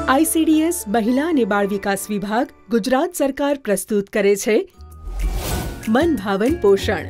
ICDS મહિલા અને બાળ વિકાસ વિભાગ ગુજરાત સરકાર પ્રસ્તુત કરે છે મન ભાવન પોષણ।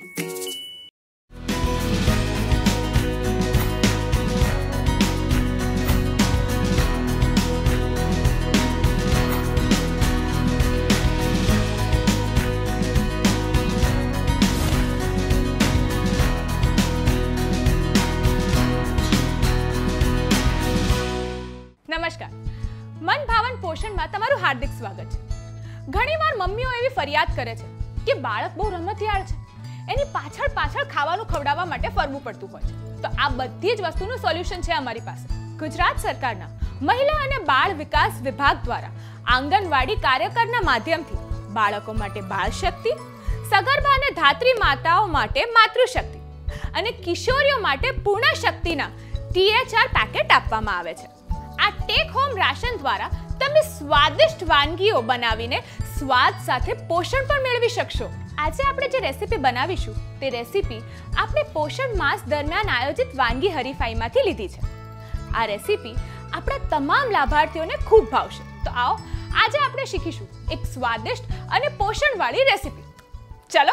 નમસ્કાર, મન ભાવન પોષણમાં તમારું હાર્દિક સ્વાગત છે। ઘણીવાર મમ્મીઓ એવી ફરિયાદ કરે છે કે બાળક બહુ રમતિયાળ છે, એની પાછળ ખાવાનું ખવડાવવા માટે ફરવું પડતું હોય છે। તો આ બધી જ વસ્તુનું સોલ્યુશન છે અમારી પાસે। ગુજરાત સરકારના મહિલા અને બાળ વિકાસ વિભાગ દ્વારા આંગણવાડી કાર્યકરના માધ્યમથી બાળકો માટે બાળ શક્તિ, સગર્ભા અને ધાત્રી માતાઓ માટે માતૃશક્તિ અને કિશોરીઓ માટે પૂર્ણ શક્તિના THR પેકેટ આપવામાં આવે છે। આ ટેક હોમ રાશન દ્વારા તમે સ્વાદિષ્ટ વાનગીઓ બનાવીને સ્વાદ સાથે પોષણ પણ મેળવી શકશો। આજે આપણે જે રેસીપી બનાવીશું તે રેસીપી આપણે પોષણ માસ દરમિયાન આયોજિત વાનગી હરીફાઈમાંથી લીધી છે। આ રેસીપી આપણા તમામ લાભાર્થીઓને ખૂબ ભાવશે। તો આવો આજે આપણે શીખીશું એક સ્વાદિષ્ટ અને પોષણવાળી રેસીપી। ચલો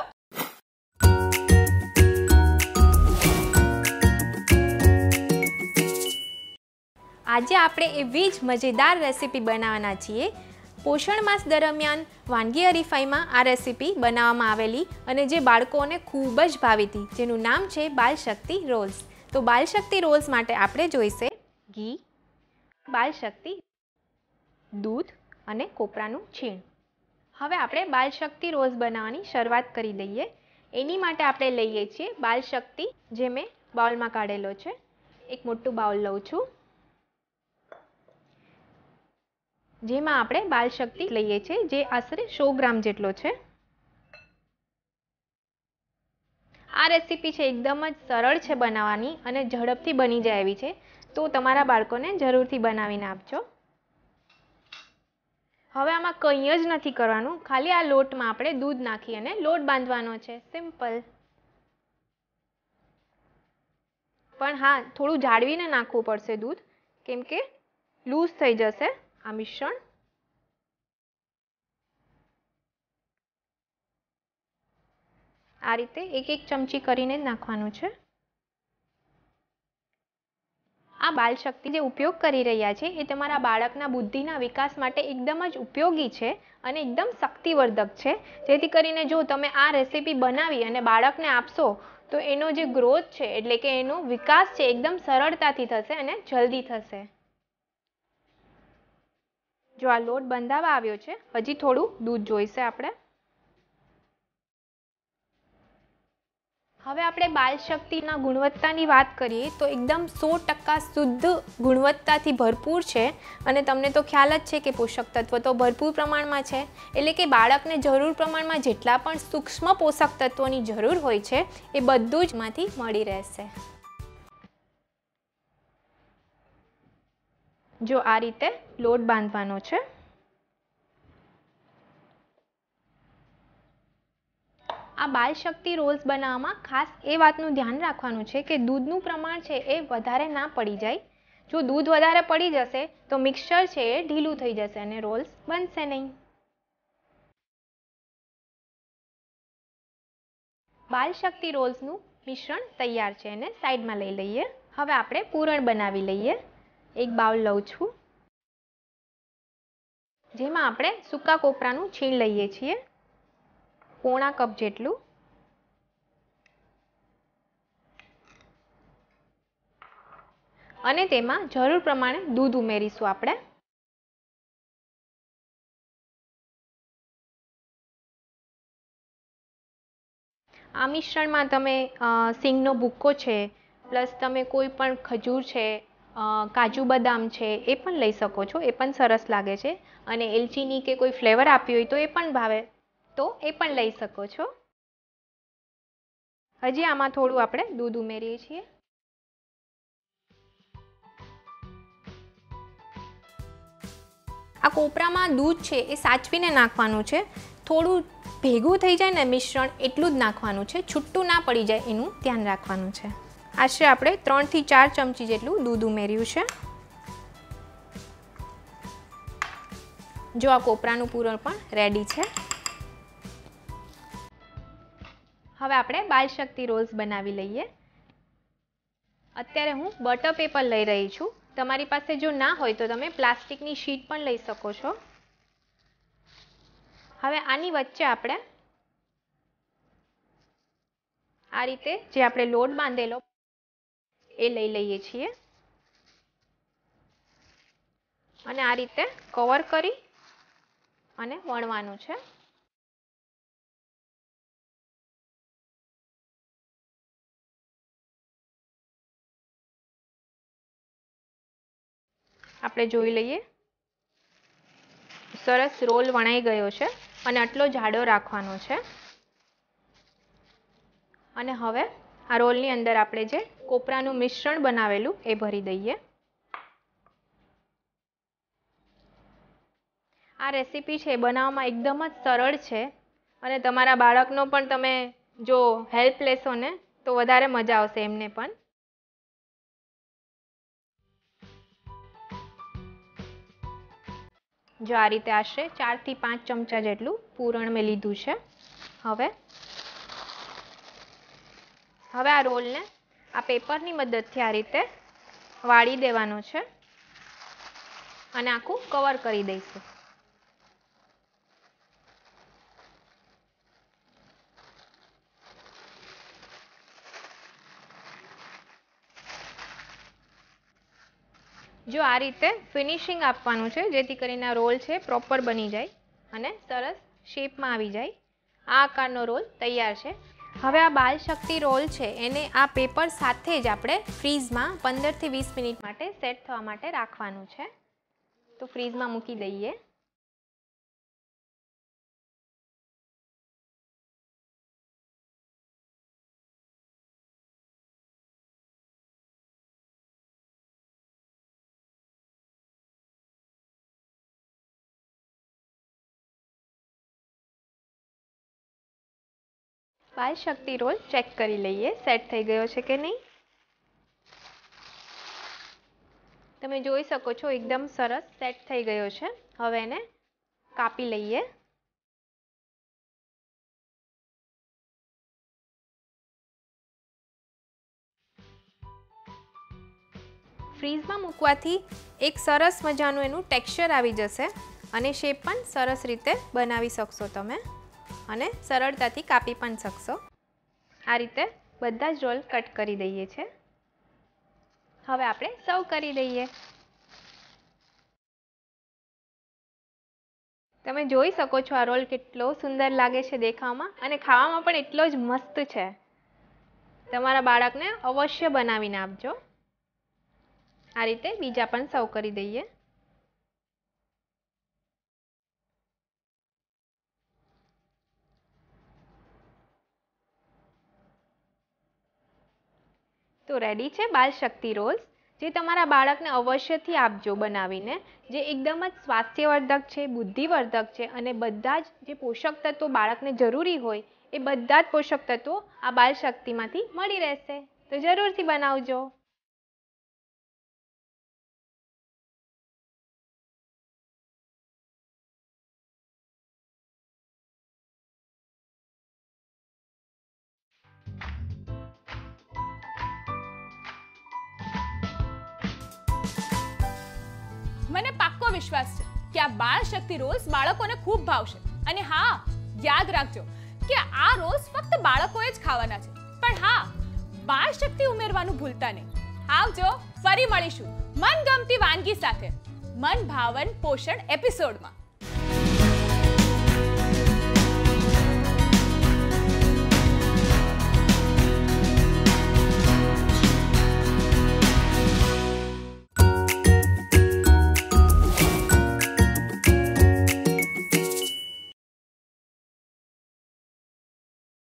આજે આપણે એવી જ મજેદાર રેસીપી બનાવવાના છીએ। પોષણ માસ દરમિયાન વાનગી હરીફાઈમાં આ રેસીપી બનાવવામાં આવેલી અને જે બાળકોને ખૂબ જ ભાવી હતી, જેનું નામ છે બાલ શક્તિ રોલ્સ। તો બાલ શક્તિ રોલ્સ માટે આપણે જોઈશે ઘી, બાલ શક્તિ, દૂધ અને કોપરાનું છીણ। હવે આપણે બાલ શક્તિ રોલ્સ બનાવવાની શરૂઆત કરી દઈએ। એની માટે આપણે લઈએ છીએ બાલ શક્તિ, જે મેં બાઉલમાં કાઢેલો છે। એક મોટું બાઉલ લઉં છું, જેમાં આપણે બાલ શક્તિ લઈએ છીએ, જે આશરે 100 ગ્રામ જેટલો છે। આ રેસીપી છે એકદમ જ સરળ છે બનાવવાની અને ઝડપથી બની જાય એવી છે, તો તમારા બાળકોને જરૂરથી બનાવીને આપજો। હવે આમાં કંઈ જ નથી કરવાનું, ખાલી આ લોટમાં આપણે દૂધ નાખી અને લોટ બાંધવાનો છે, સિમ્પલ। પણ હા, થોડું જાળવીને નાખવું પડશે દૂધ, કેમ કે લૂઝ થઈ જશે આ મિશ્રણ। આ રીતે એક એક ચમચી કરીને જ નાખવાનું છે। આ બાલ શક્તિ જે ઉપયોગ કરી રહ્યા છે એ તમારા બાળકના બુદ્ધિના વિકાસ માટે એકદમ જ ઉપયોગી છે અને એકદમ શક્તિવર્ધક છે, જેથી કરીને જો તમે આ રેસીપી બનાવી અને બાળકને આપશો તો એનો જે ગ્રોથ છે, એટલે કે એનો વિકાસ છે, એકદમ સરળતાથી થશે અને જલ્દી થશે। જો આ લોટ બંધાવા આવ્યો છે, હજી થોડું દૂધ જોઈશે આપણે। હવે આપણે બાલ શક્તિના ગુણવત્તાની વાત કરીએ તો એકદમ 100% શુદ્ધ ગુણવત્તાથી ભરપૂર છે અને તમને તો ખ્યાલ જ છે કે પોષક તત્વો તો ભરપૂર પ્રમાણમાં છે, એટલે કે બાળકને જરૂર પ્રમાણમાં જેટલા પણ સૂક્ષ્મ પોષક તત્વોની જરૂર હોય છે એ બધું જ માંથી મળી રહેશે। જો આ રીતે લોટ બાંધવાનો છે। આ બાલ શક્તિ રોલ્સ બનાવવામાં ખાસ એ વાતનું ધ્યાન રાખવાનું છે કે દૂધનું પ્રમાણ છે એ વધારે ના પડી જાય। જો દૂધ વધારે પડી જશે તો મિક્સચર છે એ ઢીલું થઈ જશે અને રોલ્સ બનશે નહીં। બાલ શક્તિ રોલ્સનું મિશ્રણ તૈયાર છે, એને સાઈડમાં લઈ લઈએ। હવે આપણે પૂરણ બનાવી લઈએ। એક બાઉલ લઉં છું, જેમાં આપણે સૂકા કોપરાનું છીણ લઈએ છીએ, પોણા કપ જેટલું, અને તેમાં જરૂર પ્રમાણે દૂધ ઉમેરીશું આપણે। આ મિશ્રણમાં તમે સિંગનો ભૂક્કો છે, પ્લસ તમે કોઈ પણ ખજૂર છે, કાજુ બદામ છે, એ પણ લઈ શકો છો, એ પણ સરસ લાગે છે। અને એલચીની કે કોઈ ફ્લેવર આપી હોય તો એ પણ ભાવે તો એ પણ લઈ શકો છો। હજી આમાં થોડું આપણે દૂધ ઉમેરીએ છીએ। આ કોપરામાં દૂધ છે એ સાચવીને નાખવાનું છે, થોડું ભેગું થઈ જાય ને મિશ્રણ એટલું જ નાખવાનું છે, છૂટું ના પડી જાય એનું ધ્યાન રાખવાનું છે। આશરે આપણે 3 થી 4 ચમચી જેટલું દૂધ ઉમેર્યું છે। જો આ કોપરાનું પૂરણ પણ રેડી છે. હવે આપણે બાલ શક્તિ રોલ્સ બનાવી લઈએ. અત્યારે હું બટર પેપર લઈ રહી છું. તમારી પાસે જો ના હોય તો તમે પ્લાસ્ટિકની શીટ પણ લઈ શકો છો. હવે આની વચ્ચે આપણે આ રીતે જે આપણે લોટ બાંધેલો એ લઈ લઈએ છીએ અને આ રીતે કવર કરી અને વણવાનું છે. આપણે જોઈ લઈએ, સરસ રોલ વણાઈ ગયો છે અને આટલો જાડો રાખવાનો છે. અને હવે આ રોલની અંદર આપણે જે કોપરાનું મિશ્રણ બનાવેલું એ ભરી દઈએ. આ રેસીપી છે બનાવવામાં એકદમ જ સરળ છે અને તમારા બાળકનો પણ તમે જો હેલ્પ લેશો ને તો વધારે મજા આવશે એમને પણ. જો આ રીતે આશરે 4 થી 5 ચમચા જેટલું પૂરણ મેં લીધું છે. હવે આ રોલને આ પેપરની મદદથી આ રીતે વાળી દેવાનો છે અને આખું કવર કરી દઈશું. જો આ રીતે ફિનિશિંગ આપવાનું છે જેથી કરીને આ રોલ છે પ્રોપર બની જાય અને સરસ શેપમાં આવી જાય. આ આકારનો રોલ તૈયાર છે. હવે આ બાલ શક્તિ રોલ છે એને આ પેપર સાથે જ આપણે ફ્રીઝમાં 15 થી 20 મિનિટ માટે સેટ થવા માટે રાખવાનું છે. તો ફ્રીઝમાં મૂકી દઈએ. બાલ શક્તિ રોલ ચેક કરી લઈએ સેટ થઈ ગયો છે કે નહીં. તમે જોઈ શકો છો એકદમ સરસ સેટ થઈ ગયો છે. હવે એને કાપી લઈએ. ફ્રીઝમાં મૂકવાથી એક સરસ મજાનું એનું ટેક્સચર આવી જશે અને શેપ પણ સરસ રીતે બનાવી શકશો તમે અને સરળતાથી કાપી પણ શકશો. આ રીતે બધા જ રોલ કટ કરી દઈએ છે. હવે આપણે સર્વ કરી દઈએ. તમે જોઈ શકો છો આ રોલ કેટલો સુંદર લાગે છે દેખાવામાં અને ખાવામાં પણ એટલો જ મસ્ત છે. તમારા બાળકને અવશ્ય બનાવીને આપજો. આ રીતે બીજા પણ સર્વ કરી દઈએ. તો રેડી છે બાલ શક્તિ રોલ્સ, જે તમારા બાળકને અવશ્યથી આપજો બનાવીને, જે એકદમ જ સ્વાસ્થ્યવર્ધક છે, બુદ્ધિવર્ધક છે અને બધા જ જે પોષક તત્વો બાળકને જરૂરી હોય એ બધા જ પોષક તત્વો આ બાલ શક્તિમાંથી મળી રહેશે. તો જરૂરથી બનાવજો. મને પાક્કો વિશ્વાસ છે કે આ બાળ શક્તિ રોલ્સ બાળકોને ખૂબ ભાવશે. અને હા, યાદ રાખજો કે આ રોલ્સ ફક્ત બાળકોએ જ ખાવાના છે. પણ હા, બાળ શક્તિ ઉમેરવાનું ભૂલતા નહીં. આવજો, ફરી મળીશું મનગમતી વાનગી સાથે મન ભાવન પોષણ એપિસોડમાં.